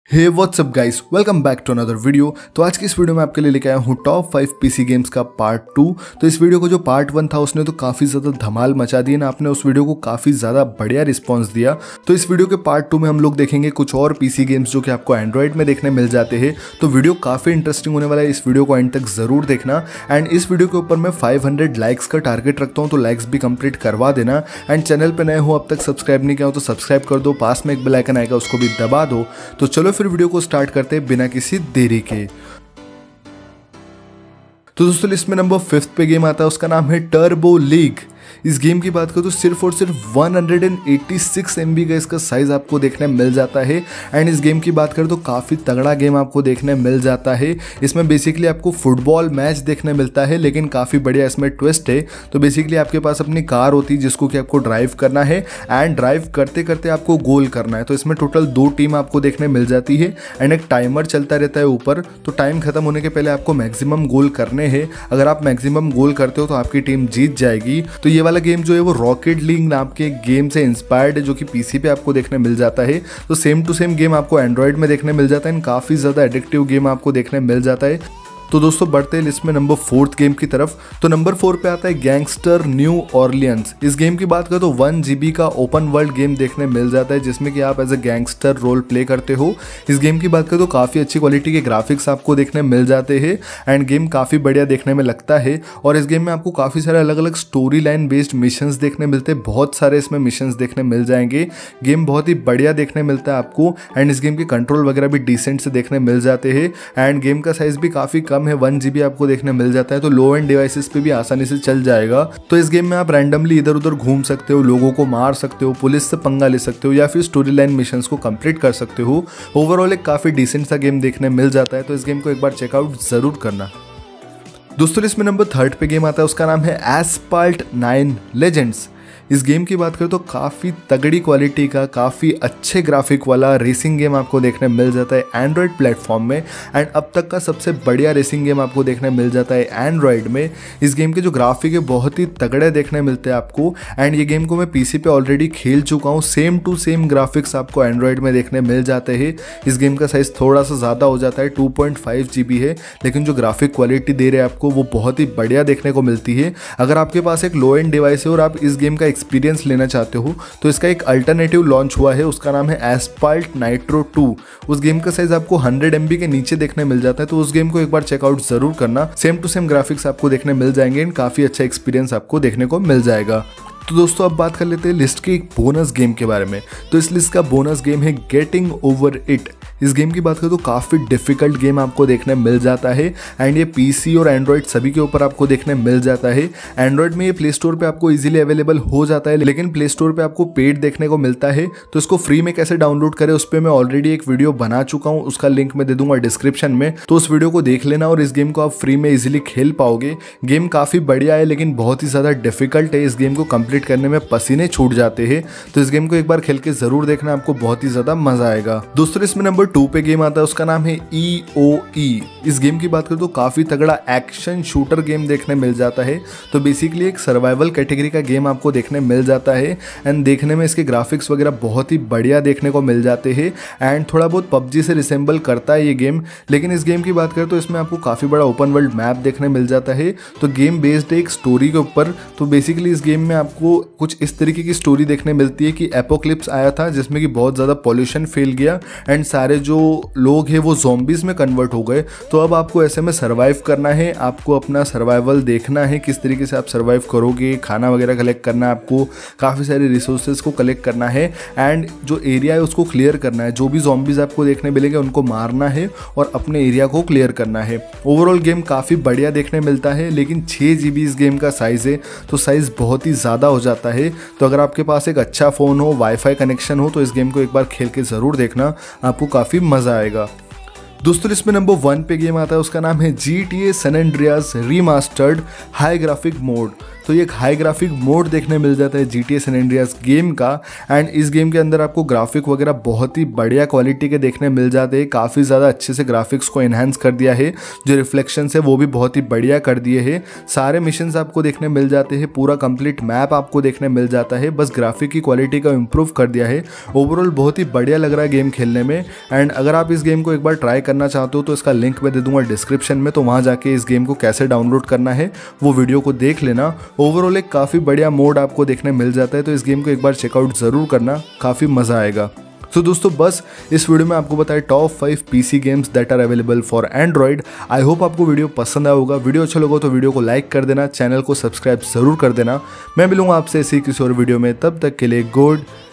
Hey whatsapp guys, welcome back to another video. तो आज की इस वीडियो में आपके लिए लेके आया हूँ टॉप 5 पीसी गेम्स का पार्ट 2। तो इस वीडियो को जो पार्ट 1 था उसने तो काफ़ी ज़्यादा धमाल मचा दी ना, आपने उस वीडियो को काफ़ी ज़्यादा बढ़िया रिस्पांस दिया। तो इस वीडियो के पार्ट 2 में हम लोग देखेंगे कुछ और पीसी गेम्स जो कि आपको एंड्रॉइड में देखने मिल जाते हैं। तो वीडियो काफ़ी इंटरेस्टिंग होने वाला है, इस वीडियो को एंड तक ज़रूर देखना। एंड इस वीडियो के ऊपर मैं 500 लाइक्स का टारगेट रखता हूँ, तो लाइक्स भी कंप्लीट करवा देना। एंड चैनल पर नए हो, अब तक सब्सक्राइब नहीं किया हो तो सब्सक्राइब कर दो, पास में एक बेल आइकन आएगा उसको भी दबा दो। तो चलो फिर वीडियो को स्टार्ट करते हैं बिना किसी देरी के। तो दोस्तों लिस्ट में नंबर 5 पे गेम आता है, उसका नाम है टर्बो लीग। इस गेम की बात करूँ तो सिर्फ और सिर्फ 186 MB का इसका साइज आपको देखने मिल जाता है। एंड इस गेम की बात करें तो काफ़ी तगड़ा गेम आपको देखने मिल जाता है। इसमें बेसिकली आपको फुटबॉल मैच देखने मिलता है, लेकिन काफ़ी बढ़िया इसमें ट्विस्ट है। तो बेसिकली आपके पास अपनी कार होती है जिसको कि आपको ड्राइव करना है, एंड ड्राइव करते करते आपको गोल करना है। तो इसमें टोटल 2 टीम आपको देखने मिल जाती है, एंड एक टाइमर चलता रहता है ऊपर। तो टाइम खत्म होने के पहले आपको मैक्सिमम गोल करने हैं। अगर आप मैक्सिमम गोल करते हो तो आपकी टीम जीत जाएगी। तो ये वाला गेम जो है वो रॉकेट लीग नाम के गेम से इंस्पायर्ड है, जो कि पीसी पे आपको देखने मिल जाता है। तो सेम टू सेम गेम आपको एंड्रॉइड में देखने मिल जाता है, काफ़ी ज़्यादा एडिक्टिव गेम आपको देखने मिल जाता है। तो दोस्तों बढ़ते हैं लिस्ट में नंबर 4 गेम की तरफ। तो नंबर 4 पे आता है गैंगस्टर न्यू ऑर्लियंस। इस गेम की बात करें तो 1 GB का ओपन वर्ल्ड गेम देखने मिल जाता है, जिसमें कि आप as a gangster role play करते हो। इस गेम की बात करें तो काफ़ी अच्छी क्वालिटी के ग्राफिक्स आपको देखने मिल जाते हैं, एंड गेम काफ़ी बढ़िया देखने में लगता है। और इस गेम में आपको काफ़ी सारे अलग अलग स्टोरी लाइन बेस्ड मिशंस देखने मिलते हैं, बहुत सारे इसमें मिशंस देखने मिल जाएंगे। गेम बहुत ही बढ़िया देखने मिलता है आपको, एंड इस गेम के कंट्रोल वगैरह भी डिसेंट से देखने मिल जाते हैं। एंड गेम का साइज भी काफ़ी कम है, 1 GB आपको देखने मिल जाता है। तो लो एंड डिवाइसेस पे भी आसानी से चल जाएगा। तो इस गेम में आप रैंडमली इधर उधर घूम सकते हो, लोगों को मार सकते हो, पुलिस से पंगा ले सकते हो, या फिर स्टोरी लाइन मिशंस को कंप्लीट कर सकते हो। ओवरऑल एक काफ़ी डिसेंट सा गेम देखने मिल जाता है। तो इस गेम को एक बार चेकआउट ज़रूर करना। दोस्तों लिस्ट में नंबर 3 पे गेम आता है, उसका नाम है एस्फाल्ट 9 लेजेंड्स। इस गेम की बात करें तो काफ़ी तगड़ी क्वालिटी का, काफ़ी अच्छे ग्राफिक वाला रेसिंग गेम आपको देखने मिल जाता है एंड्रॉयड प्लेटफॉर्म में। एंड अब तक का सबसे बढ़िया रेसिंग गेम आपको देखने मिल जाता है एंड्रॉयड में। इस गेम के जो ग्राफिक है बहुत ही तगड़े देखने मिलते हैं आपको। एंड ये गेम को मैं पीसी पे ऑलरेडी खेल चुका हूँ, सेम टू सेम ग्राफिक्स आपको एंड्रॉयड में देखने मिल जाते हैं। इस गेम का साइज़ थोड़ा सा ज़्यादा हो जाता है, 2.5 GB है, लेकिन जो ग्राफिक क्वालिटी दे रहे हैं आपको वो बहुत ही बढ़िया देखने को मिलती है। अगर आपके पास एक लो एंड डिवाइस है और आप इस गेम का एक्सपीरियंस लेना चाहते हो तो इसका एक अल्टरनेटिव लॉन्च हुआ है, उसका नाम है एस्फाल्ट नाइट्रो 2। उस गेम का साइज आपको 100 MB के नीचे देखने मिल जाता है। तो उस गेम को एक बार चेकआउट जरूर करना, सेम टू सेम ग्राफिक्स आपको देखने मिल जाएंगे, एंड काफ़ी अच्छा एक्सपीरियंस आपको देखने को मिल जाएगा। तो दोस्तों अब बात कर लेते हैं लिस्ट के एक बोनस गेम के बारे में। तो इस लिस्ट का बोनस गेम है गेटिंग ओवर इट। इस गेम की बात करें तो काफ़ी डिफिकल्ट गेम आपको देखने मिल जाता है, एंड ये पीसी और एंड्रॉयड सभी के ऊपर आपको देखने मिल जाता है। एंड्रॉयड में ये प्ले स्टोर पे आपको इजीली अवेलेबल हो जाता है, लेकिन प्ले स्टोर पे आपको पेड देखने को मिलता है। तो इसको फ्री में कैसे डाउनलोड करें उस पर मैं ऑलरेडी एक वीडियो बना चुका हूँ, उसका लिंक मैं दे दूंगा डिस्क्रिप्शन में। तो उस वीडियो को देख लेना और इस गेम को आप फ्री में इजीली खेल पाओगे। गेम काफ़ी बढ़िया है, लेकिन बहुत ही ज़्यादा डिफिकल्ट है। इस गेम को कंप्लीट करने में पसीने छूट जाते हैं। तो इस गेम को एक बार खेल के जरूर देखना, आपको बहुत ही ज़्यादा मजा आएगा। दोस्तों इसमें नंबर 2 पे गेम आता है, उसका नाम है EOE। इस गेम की बात करें तो काफ़ी तगड़ा एक्शन शूटर गेम देखने मिल जाता है। तो बेसिकली एक सर्वाइवल कैटेगरी का गेम आपको देखने मिल जाता है, एंड देखने में इसके ग्राफिक्स वगैरह बहुत ही बढ़िया देखने को मिल जाते हैं। एंड थोड़ा बहुत PUBG से रिसेंबल करता है ये गेम, लेकिन इस गेम की बात करें तो इसमें आपको काफ़ी बड़ा ओपन वर्ल्ड मैप देखने मिल जाता है। तो गेम बेस्ड है एक स्टोरी के ऊपर। तो बेसिकली इस गेम में आपको कुछ इस तरीके की स्टोरी देखने मिलती है कि एपोक्लिप्स आया था, जिसमें कि बहुत ज़्यादा पॉल्यूशन फैल गया, एंड सारे जो लोग है वो ज़ॉम्बीज़ में कन्वर्ट हो गए। तो अब आपको ऐसे में सर्वाइव करना है, आपको अपना सर्वाइवल देखना है, किस तरीके से आप सर्वाइव करोगे। खाना वगैरह कलेक्ट करना है आपको, काफ़ी सारे रिसोर्सेज को कलेक्ट करना है, एंड जो एरिया है उसको क्लियर करना है। जो भी ज़ॉम्बीज़ आपको देखने मिलेंगे उनको मारना है और अपने एरिया को क्लियर करना है। ओवरऑल गेम काफ़ी बढ़िया देखने मिलता है, लेकिन 6 GB इस गेम का साइज़ है, तो साइज़ बहुत ही ज़्यादा हो जाता है। तो अगर आपके पास एक अच्छा फ़ोन हो, वाईफाई कनेक्शन हो, तो इस गेम को एक बार खेल के ज़रूर देखना, आपको काफ़ी मज़ा आएगा। दोस्तों इसमें नंबर 1 पे गेम आता है, उसका नाम है GTA San Andreas remastered high graphic mode. तो ये एक हाई ग्राफिक मोड देखने मिल जाता है GTA San Andreas गेम का। एंड इस गेम के अंदर आपको ग्राफिक वगैरह बहुत ही बढ़िया क्वालिटी के देखने मिल जाते हैं, काफ़ी ज़्यादा अच्छे से ग्राफिक्स को इन्हांस कर दिया है, जो रिफ्लेक्शंस है वो भी बहुत ही बढ़िया कर दिए हैं। सारे मिशंस आपको देखने मिल जाते हैं, पूरा कंप्लीट मैप आपको देखने मिल जाता है, बस ग्राफिक की क्वालिटी का इम्प्रूव कर दिया है। ओवरऑल बहुत ही बढ़िया लग रहा है गेम खेलने में। एंड अगर आप इस गेम को एक बार ट्राई करना चाहते हो तो इसका लिंक मैं दे दूंगा डिस्क्रिप्शन में, तो वहाँ जाके इस गेम को कैसे डाउनलोड करना है वो वीडियो को देख लेना। ओवरऑल एक काफ़ी बढ़िया मोड आपको देखने मिल जाता है, तो इस गेम को एक बार चेकआउट ज़रूर करना, काफ़ी मज़ा आएगा। तो दोस्तों बस इस वीडियो में आपको बताया top 5 PC games that are available for android. I hope आपको वीडियो पसंद आया होगा। वीडियो अच्छा लगा तो वीडियो को लाइक कर देना, चैनल को सब्सक्राइब ज़रूर कर देना। मैं मिलूंगा आपसे ऐसे ही किसी और वीडियो में, तब तक के लिए गुड